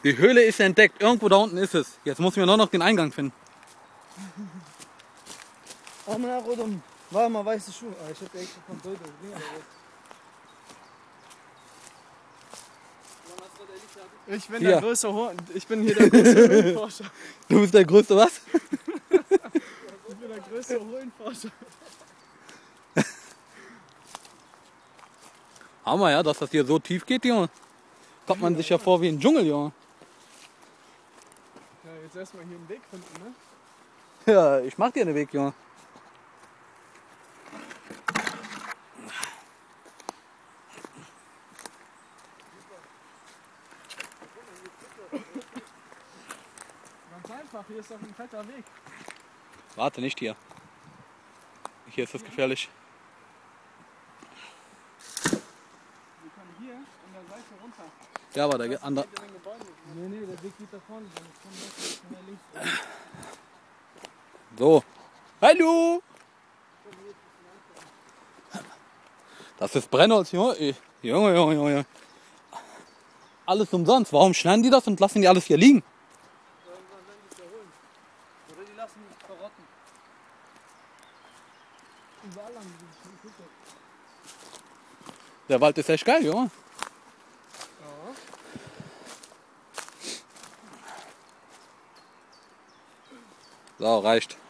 Die Höhle ist entdeckt. Irgendwo da unten ist es. Jetzt muss ich nur noch den Eingang finden. Oh man, Rodum. War mal weiße Schuhe. Ich hab extra von Bilder gesehen. Ich bin der größte Horn. Ich bin hier der größte Höhlenforscher. Du bist der größte was? Ich bin der größte Höhlenforscher. Hammer, ja, dass das hier so tief geht, Junge. Kommt man sich ja vor wie ein Dschungel, Junge. Ja, jetzt erstmal hier einen Weg finden, ne? Ja, ich mach dir einen Weg, Junge. Ganz einfach, hier ist doch ein fetter Weg. Warte, nicht hier. Hier ist das gefährlich. Wir können hier an der Seite runter. Ja, aber der andere. Nee, der Weg geht da vorne. Dann kann man links. So. Hallo! Das ist Brennholz, Junge. Junge. Alles umsonst. Warum schneiden die das und lassen die alles hier liegen? Irgendwann werden die es erholen. Oder die lassen es verrotten. Überall haben die sich geguckt. Der Wald ist echt geil, Junge. Ja. So, reicht.